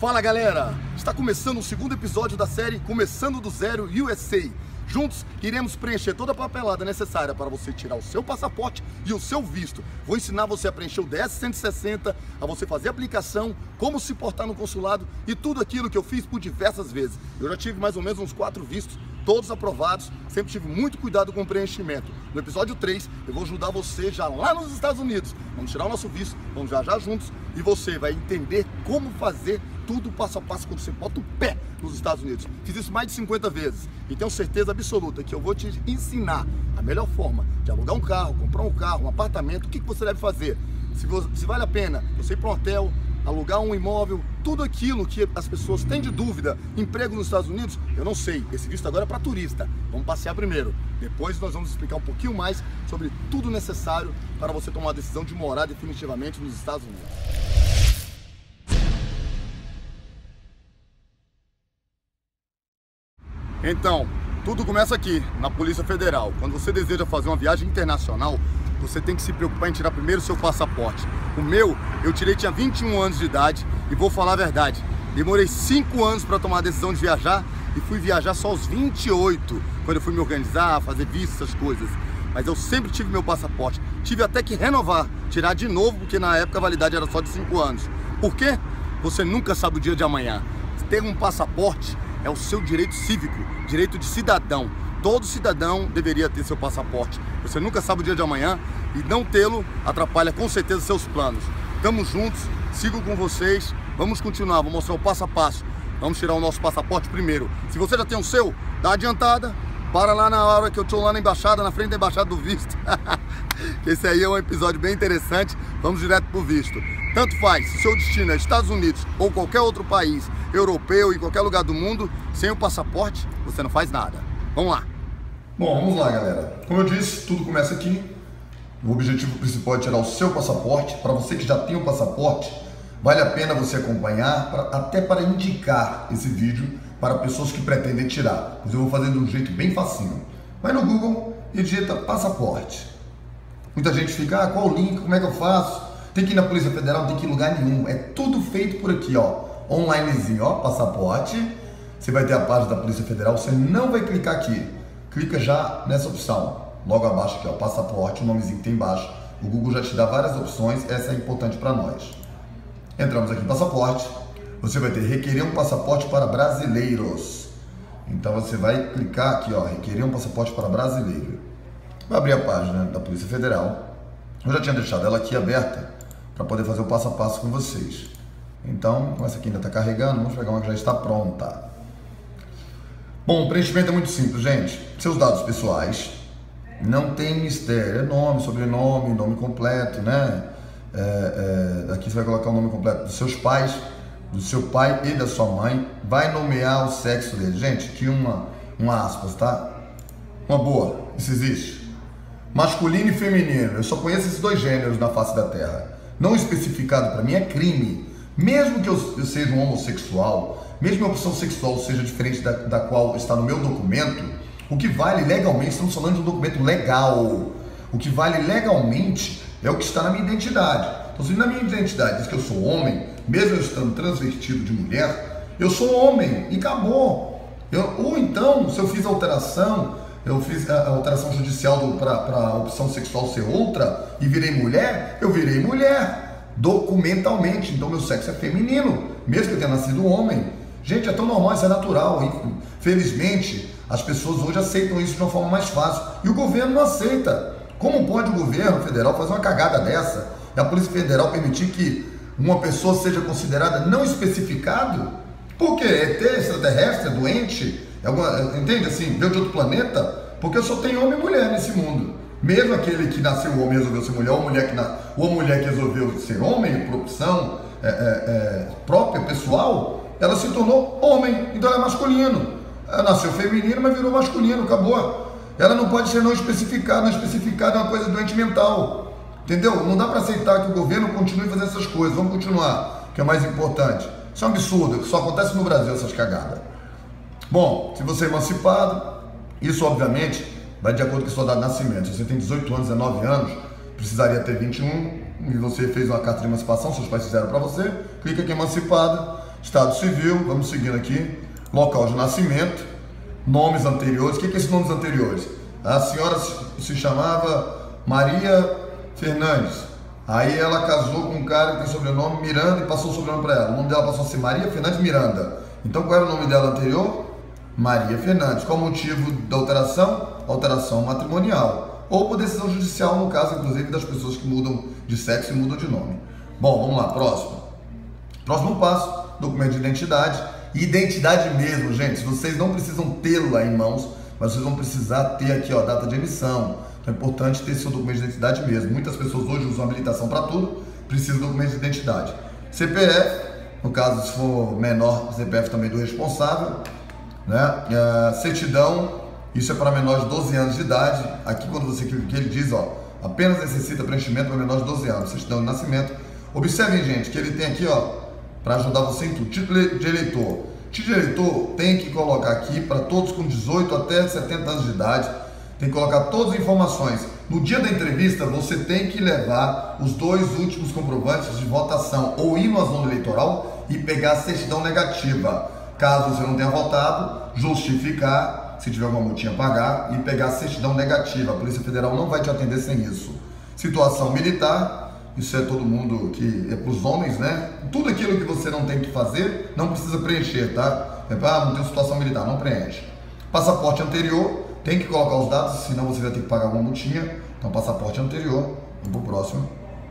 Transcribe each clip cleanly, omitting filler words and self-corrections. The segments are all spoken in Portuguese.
Fala galera, está começando o segundo episódio da série Começando do Zero USA. Juntos iremos preencher toda a papelada necessária para você tirar o seu passaporte e o seu visto. Vou ensinar você a preencher o DS-160, a você fazer a aplicação, como se portar no consulado e tudo aquilo que eu fiz por diversas vezes. Eu já tive mais ou menos uns 4 vistos, todos aprovados, sempre tive muito cuidado com o preenchimento. No episódio 3, eu vou ajudar você já lá nos Estados Unidos. Vamos tirar o nosso visto, vamos viajar juntos e você vai entender como fazer tudo passo a passo quando você bota o pé nos Estados Unidos. Fiz isso mais de 50 vezes e tenho certeza absoluta que eu vou te ensinar a melhor forma de alugar um carro, comprar um carro, um apartamento, o que você deve fazer. Se vale a pena você ir para um hotel, alugar um imóvel, tudo aquilo que as pessoas têm de dúvida, emprego nos Estados Unidos, eu não sei, esse visto agora é para turista, vamos passear primeiro, depois nós vamos explicar um pouquinho mais sobre tudo necessário para você tomar a decisão de morar definitivamente nos Estados Unidos. Então, tudo começa aqui, na Polícia Federal. Quando você deseja fazer uma viagem internacional, você tem que se preocupar em tirar primeiro o seu passaporte. O meu, eu tirei, tinha 21 anos de idade e vou falar a verdade, demorei 5 anos para tomar a decisão de viajar e fui viajar só aos 28, quando eu fui me organizar, fazer visto, essas coisas. Mas eu sempre tive meu passaporte, tive até que renovar, tirar de novo, porque na época a validade era só de 5 anos. Por quê? Você nunca sabe o dia de amanhã. Ter um passaporte é o seu direito cívico, direito de cidadão. Todo cidadão deveria ter seu passaporte. Você nunca sabe o dia de amanhã e não tê-lo atrapalha com certeza seus planos. Estamos juntos, sigo com vocês, vamos continuar, vou mostrar o passo a passo. Vamos tirar o nosso passaporte primeiro. Se você já tem o seu, dá uma adiantada, para lá na hora que eu estou lá na embaixada, na frente da embaixada do visto. Esse aí é um episódio bem interessante, vamos direto pro visto. Tanto faz, se seu destino é Estados Unidos ou qualquer outro país europeu, em qualquer lugar do mundo, sem o passaporte, você não faz nada. Vamos lá. Bom, vamos lá, galera. Como eu disse, tudo começa aqui. O objetivo principal é tirar o seu passaporte. Para você que já tem o passaporte, vale a pena você acompanhar, até para indicar esse vídeo para pessoas que pretendem tirar. Mas eu vou fazer de um jeito bem facinho. Vai no Google e digita passaporte. Muita gente fica, qual o link, como é que eu faço? Tem que ir na Polícia Federal, não tem que ir em lugar nenhum. É tudo feito por aqui, ó. Onlinezinho, ó, passaporte. Você vai ter a página da Polícia Federal, você não vai clicar aqui. Clica já nessa opção. Logo abaixo aqui, ó, passaporte, o nomezinho que tem embaixo. O Google já te dá várias opções, essa é importante para nós. Entramos aqui em passaporte. Você vai ter requerer um passaporte para brasileiros. Então você vai clicar aqui, ó, requerer um passaporte para brasileiro. Vai abrir a página da Polícia Federal. Eu já tinha deixado ela aqui aberta para poder fazer o passo a passo com vocês. Então, essa aqui ainda está carregando, vamos pegar uma que já está pronta. Bom, o preenchimento é muito simples, gente. Seus dados pessoais, não tem mistério, é nome, sobrenome, nome completo, né? Aqui você vai colocar o nome completo dos seus pais, do seu pai e da sua mãe. Vai nomear o sexo dele. Gente, aqui uma aspas, tá? Uma boa, isso existe. Masculino e feminino, eu só conheço esses 2 gêneros na face da terra. Não especificado para mim é crime. Mesmo que eu seja um homossexual, mesmo que a opção sexual seja diferente da qual está no meu documento, o que vale legalmente, estamos falando de um documento legal, o que vale legalmente é o que está na minha identidade. Então, se na minha identidade diz que eu sou homem, mesmo eu estando transvestido de mulher, eu sou homem e acabou. Ou então, se eu fiz alteração, eu fiz a alteração judicial para a opção sexual ser outra e virei mulher, eu virei mulher. Documentalmente, então meu sexo é feminino, mesmo que eu tenha nascido homem. Gente, é tão normal, isso é natural. Felizmente, as pessoas hoje aceitam isso de uma forma mais fácil e o governo não aceita. Como pode o governo federal fazer uma cagada dessa e a Polícia Federal permitir que uma pessoa seja considerada não especificado? Por quê? ET, extraterrestre, doente? Entende assim? Veio de outro planeta? Porque só tem homem e mulher nesse mundo. Mesmo aquele que nasceu homem resolveu ser mulher, ou a mulher que resolveu ser homem, por opção própria, pessoal, ela se tornou homem, então ela é masculino. Ela nasceu feminino, mas virou masculino, acabou. Ela não pode ser não especificada é uma coisa doente mental. Entendeu? Não dá para aceitar que o governo continue fazendo essas coisas. Vamos continuar, que é o mais importante. Isso é um absurdo, só acontece no Brasil essas cagadas. Bom, se você é emancipado, isso obviamente vai de acordo com a sua data de nascimento. Se você tem 18 anos, 19 anos, precisaria ter 21, e você fez uma carta de emancipação, seus pais fizeram para você, clica aqui em emancipado, Estado civil, vamos seguindo aqui, local de nascimento, nomes anteriores. O que é esses nomes anteriores? A senhora se chamava Maria Fernandes, aí ela casou com um cara que tem sobrenome Miranda e passou o sobrenome para ela. O nome dela passou a ser Maria Fernandes Miranda. Então qual era o nome dela anterior? Maria Fernandes. Qual o motivo da alteração? Alteração matrimonial ou por decisão judicial, no caso inclusive das pessoas que mudam de sexo e mudam de nome. Bom, vamos lá, próximo passo, documento de identidade. Identidade mesmo, gente, vocês não precisam tê-la em mãos, mas vocês vão precisar ter aqui, ó, data de emissão. Então é importante ter seu documento de identidade mesmo. Muitas pessoas hoje usam habilitação para tudo, precisam do documento de identidade. CPF, no caso se for menor, CPF também do responsável, né? Certidão, isso é para menores de 12 anos de idade. Aqui quando você clica, ele diz, ó, apenas necessita preenchimento para menores de 12 anos, certidão de nascimento. Observem, gente, que ele tem aqui, ó, para ajudar você em tudo, título de eleitor. Título de eleitor tem que colocar aqui para todos com 18 até 70 anos de idade, tem que colocar todas as informações. No dia da entrevista, você tem que levar os 2 últimos comprovantes de votação, ou ir na zona eleitoral e pegar a certidão negativa. Caso você não tenha votado, justificar, se tiver alguma multinha a pagar, e pegar a certidão negativa. A Polícia Federal não vai te atender sem isso. Situação militar, isso é todo mundo que é para os homens, né? Tudo aquilo que você não tem que fazer, não precisa preencher, tá? Não tem situação militar, não preenche. Passaporte anterior, tem que colocar os dados, senão você vai ter que pagar uma multinha. Então, passaporte anterior, vamos para o próximo.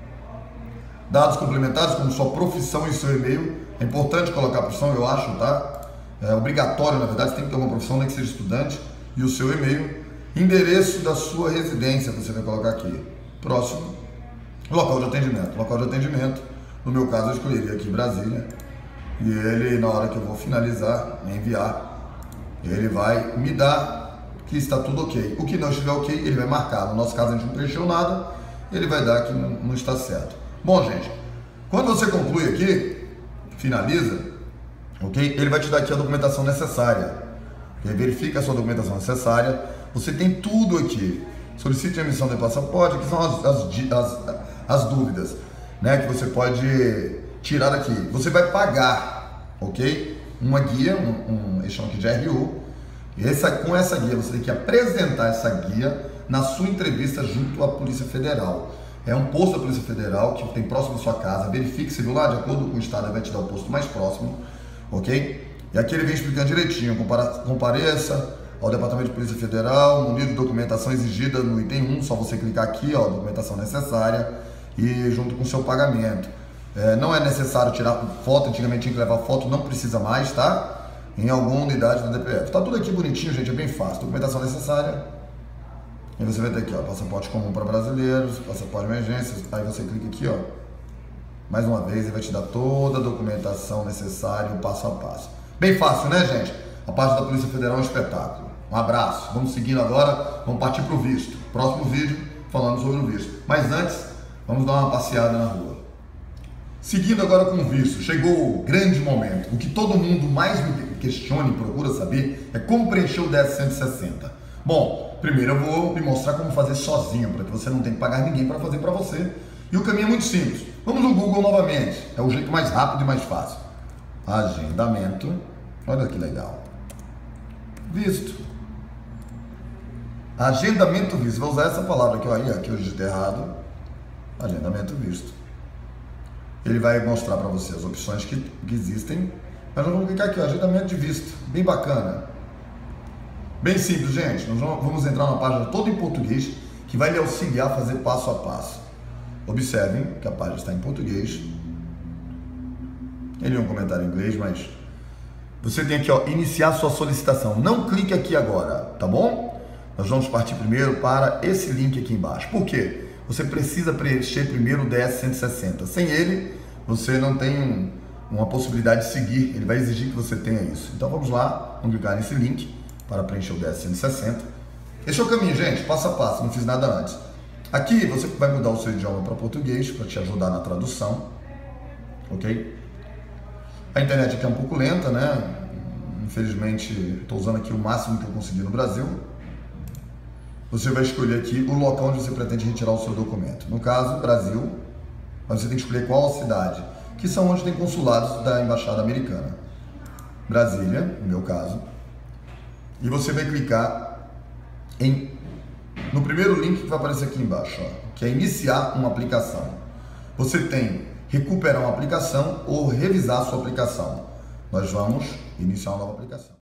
Dados complementares, como sua profissão e seu e-mail. É importante colocar a profissão, eu acho, tá? É obrigatório, na verdade, você tem que ter uma profissão, nem que seja estudante. E o seu e-mail. Endereço da sua residência, você vai colocar aqui. Próximo. Local de atendimento. Local de atendimento, no meu caso eu escolheria aqui Brasília. E ele, na hora que eu vou finalizar, enviar, ele vai me dar que está tudo ok. O que não estiver ok, ele vai marcar. No nosso caso a gente não preencheu nada, ele vai dar que não está certo. Bom, gente, quando você conclui aqui, finaliza, ok? Ele vai te dar aqui a documentação necessária. Ele verifica a sua documentação necessária. Você tem tudo aqui. Solicite a emissão de passaporte, que são as dúvidas, né, que você pode tirar daqui. Você vai pagar, ok? Uma guia, eles chamam aqui de RU. Com essa guia, você tem que apresentar essa guia na sua entrevista junto à Polícia Federal. É um posto da Polícia Federal que tem próximo da sua casa. Verifique se viu lá, de acordo com o estado, ele vai te dar o posto mais próximo, ok? E aqui ele vem explicando direitinho, compareça ao Departamento de Polícia Federal, munido de documentação exigida no item 1, só você clicar aqui, ó, documentação necessária, e junto com o seu pagamento. Não é necessário tirar foto, antigamente tinha que levar foto, não precisa mais, tá? Em alguma unidade do DPF. Tá tudo aqui bonitinho, gente, é bem fácil. Documentação necessária. E você vai ter aqui, ó, passaporte comum para brasileiros, passaporte de emergência, aí você clica aqui, ó. Mais uma vez, ele vai te dar toda a documentação necessária, o passo a passo. Bem fácil, né, gente? A parte da Polícia Federal é um espetáculo. Um abraço. Vamos seguindo agora, vamos partir para o visto. Próximo vídeo, falando sobre o visto. Mas antes, vamos dar uma passeada na rua. Seguindo agora com o visto, chegou o grande momento. O que todo mundo mais me questiona e procura saber é como preencher o 10.160. Bom, primeiro eu vou me mostrar como fazer sozinho, para que você não tenha que pagar ninguém para fazer para você. E o caminho é muito simples. Vamos no Google novamente. É o jeito mais rápido e mais fácil. Agendamento. Olha que legal. Visto. Agendamento visto. Vou usar essa palavra aqui, ó, aqui eu digitei errado. Agendamento visto. Ele vai mostrar para você as opções que existem. Mas nós vamos clicar aqui, ó, agendamento de visto. Bem bacana. Bem simples, gente. Nós vamos entrar numa página toda em português que vai lhe auxiliar a fazer passo a passo. Observem que a página está em português. Ele é um comentário em inglês, mas você tem aqui, ó, iniciar sua solicitação. Não clique aqui agora, tá bom? Nós vamos partir primeiro para esse link aqui embaixo. Por quê? Você precisa preencher primeiro o 10.160. Sem ele, você não tem uma possibilidade de seguir. Ele vai exigir que você tenha isso. Então vamos lá, vamos clicar nesse link para preencher o 10.160. Esse é o caminho, gente, passo a passo, não fiz nada antes. Aqui você vai mudar o seu idioma para português, para te ajudar na tradução, ok? A internet aqui é um pouco lenta, né? Infelizmente, estou usando aqui o máximo que eu consegui no Brasil. Você vai escolher aqui o local onde você pretende retirar o seu documento. No caso, Brasil, mas você tem que escolher qual cidade. que são onde tem consulados da Embaixada Americana. Brasília, no meu caso. E você vai clicar no primeiro link que vai aparecer aqui embaixo, ó, que é iniciar uma aplicação. Você tem recuperar uma aplicação ou revisar a sua aplicação. Nós vamos iniciar uma nova aplicação.